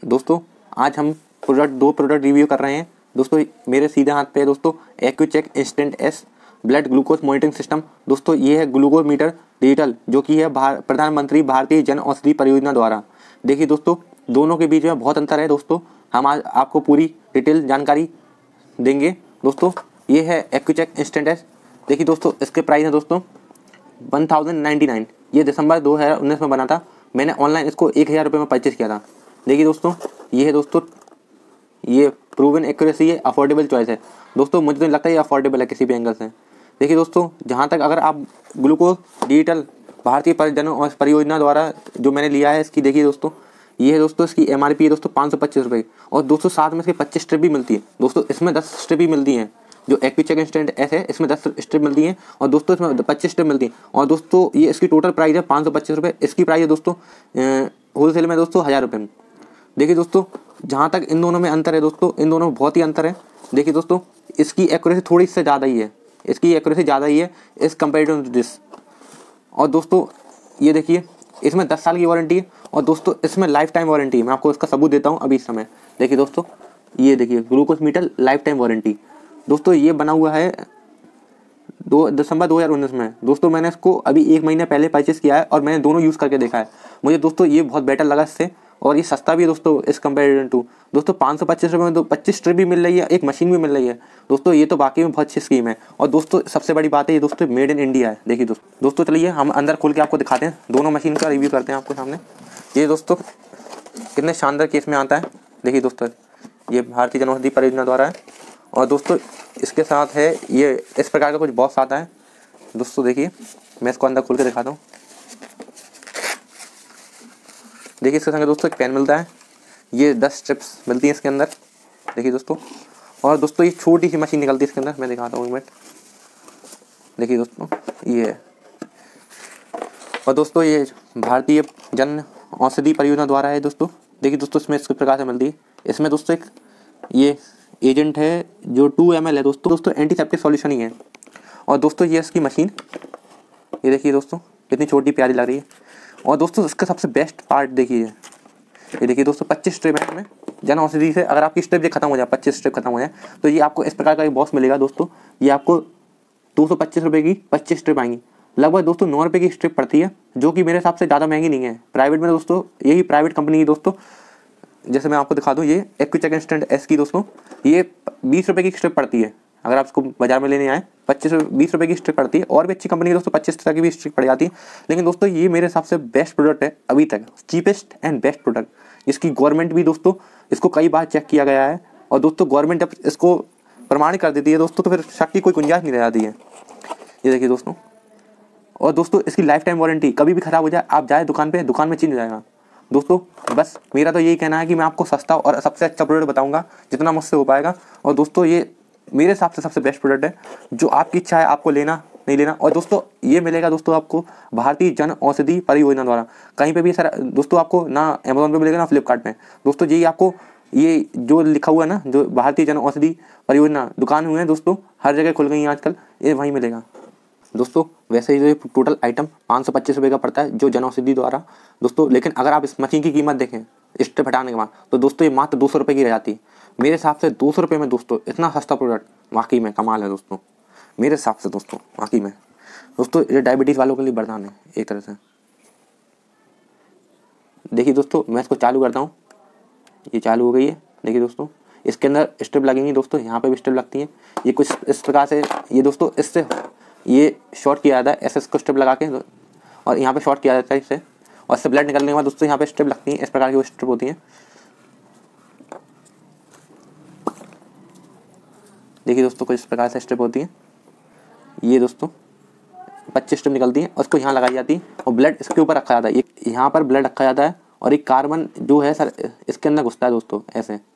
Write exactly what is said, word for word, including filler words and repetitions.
दोस्तों आज हम प्रोडक्ट दो प्रोडक्ट रिव्यू कर रहे हैं दोस्तों। मेरे सीधे हाथ पे है दोस्तों AccuChek instant S blood glucose monitoring system. दोस्तों ये है ग्लूकोज मीटर डिजिटल, जो कि है प्रधानमंत्री भारतीय जन औषधि परियोजना द्वारा। देखिए दोस्तों, दोनों के बीच में बहुत अंतर है दोस्तों। हम आज आपको पूरी डिटेल जानकारी देंगे दोस्तों। ये है एक्यूचेक इंस्टेंट एस। देखिए दोस्तों, इसके प्राइस है दोस्तों वन थाउजेंड नाइन्टी नाइन। ये दिसंबर दो हज़ार उन्नीस में बना था। मैंने ऑनलाइन इसको एक हज़ार रुपये में परचेज़ किया था। देखिए दोस्तों, ये है दोस्तों, ये प्रूवन एक्यूरेसी है, अफोर्डेबल चॉइस है दोस्तों। मुझे तो नहीं लगता ये अफोर्डेबल है किसी भी एंगल से। देखिए दोस्तों, जहाँ तक अगर आप ग्लूकोज डिजिटल भारतीय जन औषधि परियोजना द्वारा जो मैंने लिया है इसकी, देखिए दोस्तों, ये है दोस्तों, इसकी एम आर पी है दोस्तों पाँच सौ पच्चीस रुपये। और दोस्तों साथ में इसकी पच्चीस स्ट्रिप भी मिलती है दोस्तों। इसमें दस स्ट्रिप भी मिलती हैं। जो एक्यूचेक इंस्टेंट एस है इसमें दस स्ट्रिप मिलती हैं और दोस्तों इसमें पच्चीस स्ट्रिप मिलती हैं। और दोस्तों ये इसकी टोटल प्राइस है पाँच सौ पच्चीस रुपये। इसकी प्राइस है दोस्तों होलसेल में दोस्तों हज़ार रुपये में। देखिए दोस्तों, जहाँ तक इन दोनों में अंतर है दोस्तों, इन दोनों में बहुत ही अंतर है। देखिए दोस्तों, इसकी एक्यूरेसी थोड़ी इससे ज़्यादा ही है, इसकी एक्यूरेसी ज़्यादा ही है इस कंपेरेटिव टू दिस। और दोस्तों ये देखिए, इसमें दस साल की वारंटी है और दोस्तों इसमें लाइफ टाइम वारंटी है। मैं आपको इसका सबूत देता हूँ अभी इस समय। देखिए दोस्तों, ये देखिए glucose meter lifetime warranty. दोस्तों ये बना हुआ है दो दिसंबर दो हज़ार उन्नीस में दोस्तों। मैंने इसको अभी एक महीने पहले परचेस किया है और मैंने दोनों यूज़ करके देखा है। मुझे दोस्तों ये बहुत बेटर लगा इससे, और ये सस्ता भी है दोस्तों इस कंपेरिजन टू। दोस्तों पाँच सौ पच्चीस रुपये में तो पच्चीस स्ट्रिप भी मिल रही है, एक मशीन भी मिल रही है दोस्तों। ये तो बाकी में बहुत अच्छी स्कीम है। और दोस्तों सबसे बड़ी बात है, ये दोस्तों मेड इन इंडिया है। देखिए दोस्तों दोस्तों चलिए हम अंदर खोल के आपको दिखाते हैं, दोनों मशीन का रिव्यू करते हैं आपको सामने। ये दोस्तों कितने शानदार केस में आता है। देखिए दोस्तों, ये भारतीय जन औषधि परियोजना द्वारा है। और दोस्तों इसके साथ है ये इस प्रकार का कुछ बॉक्स आता है दोस्तों। देखिए मैं इसको अंदर खोल के दिखाता हूँ। देखिए इसके संग दोस्तों एक पेन मिलता है, ये दस स्ट्रिप्स मिलती हैं इसके अंदर। देखिए दोस्तों, और दोस्तों ये छोटी सी मशीन निकलती है इसके अंदर, मैं दिखाता हूँ एक मिनट। देखिए दोस्तों ये है। और दोस्तों ये भारतीय जन औषधि परियोजना द्वारा है दोस्तों। देखिए दोस्तों, इसमें इस प्रकार से मिलती है। इसमें दोस्तों एक ये एजेंट है जो टू एम एल है दोस्तों दोस्तों एंटीसेप्टिक सॉल्यूशन ही है। और दोस्तों ये इसकी मशीन, ये देखिए दोस्तों कितनी छोटी प्यारी लग रही है। और दोस्तों इसका सबसे बेस्ट पार्ट देखिए, ये देखिए दोस्तों पच्चीस स्ट्रिप है इसमें जन औषधि से। अगर आपकी स्ट्रिप खत्म हो जाए, पच्चीस स्ट्रिप खत्म हो जाए, तो ये आपको इस प्रकार का एक बॉक्स मिलेगा दोस्तों। ये आपको दो सौ पच्चीस रुपये की पच्चीस स्ट्रिप आएंगी। लगभग दोस्तों नौ रुपये की स्ट्रिप पड़ती है, जो कि मेरे हिसाब से ज़्यादा महंगी नहीं है। प्राइवेट में दोस्तों यही प्राइवेट कंपनी की दोस्तों, जैसे मैं आपको दिखा दूँ, ये एक्यूचेक इंस्टेंट एस की दोस्तों ये बीस रुपये की स्ट्रिप पड़ती है। अगर आप इसको बाजार में लेने आए पच्चीस बीस रुपये की स्ट्रिप पड़ती है। और भी अच्छी कंपनी की दोस्तों पच्चीस तक की भी स्ट्रिप पड़ जाती है। लेकिन दोस्तों ये मेरे हिसाब से बेस्ट प्रोडक्ट है अभी तक, चीपेस्ट एंड बेस्ट प्रोडक्ट, जिसकी गवर्नमेंट भी दोस्तों इसको कई बार चेक किया गया है। और दोस्तों गवर्नमेंट जब इसको प्रमाणित कर देती है दोस्तों, तो फिर शक की कोई गुंजाइश नहीं रह जाती है। ये देखिए दोस्तों, और दोस्तों इसकी लाइफ टाइम वारंटी, कभी भी ख़राब हो जाए आप जाए दुकान पर, दुकान में चेंज हो जाएगा दोस्तों। बस मेरा तो यही कहना है कि मैं आपको सस्ता और सबसे अच्छा प्रोडक्ट बताऊंगा जितना मुझसे हो पाएगा। और दोस्तों ये मेरे हिसाब से सबसे बेस्ट प्रोडक्ट है, जो आपकी इच्छा है आपको लेना नहीं लेना। और दोस्तों ये मिलेगा दोस्तों आपको भारतीय जन औषधि परियोजना द्वारा। कहीं पे भी सर दोस्तों आपको ना अमेजोन पे मिलेगा ना फ्लिपकार्ट में दोस्तों। यही आपको ये जो लिखा हुआ है ना, जो भारतीय जन औषधि परियोजना दुकान हुए हैं दोस्तों, हर जगह खुल गई हैं आजकल, ये वहीं मिलेगा दोस्तों। वैसे ही जो टोटल आइटम पाँच सौ पच्चीस रुपये का पड़ता है जो जन औषधि द्वारा दोस्तों। लेकिन अगर आप इस मशीन की कीमत देखें स्ट्रिप हटाने के बाद, तो दोस्तों ये मात्र दो सौ रुपये की रह जाती है। मेरे हिसाब से दो सौ रुपये में दोस्तों इतना सस्ता प्रोडक्ट वाकई में कमाल है दोस्तों, मेरे हिसाब से दोस्तों वाकई में दोस्तों। ये डायबिटीज़ वालों के लिए वरदान है एक तरह से। देखिए दोस्तों, मैं इसको चालू करता हूँ, ये चालू हो गई है। देखिए दोस्तों, इसके अंदर स्ट्रिप लगेंगी दोस्तों, यहाँ पे भी स्ट्रिप लगती हैं। ये कुछ इस प्रकार से, ये दोस्तों इससे ये शॉर्ट किया जाता है, ऐसे इसको स्ट्रिप लगा के, और यहाँ पे शॉर्ट किया जाता है इससे। और इससे ब्लड निकलने के बाद दोस्तों यहाँ पे स्ट्रिप लगती हैं, इस प्रकार की वो स्ट्रिप होती हैं। देखिए दोस्तों, कुछ इस प्रकार से स्ट्रिप होती है। ये दोस्तों पच्चीस स्ट्रिप निकलती है और उसको यहाँ लगाई जाती है और ब्लड इसके ऊपर रखा जाता है। ये यहाँ पर ब्लड रखा जाता है और एक कार्बन जो है सर इसके अंदर घुसता है दोस्तों ऐसे।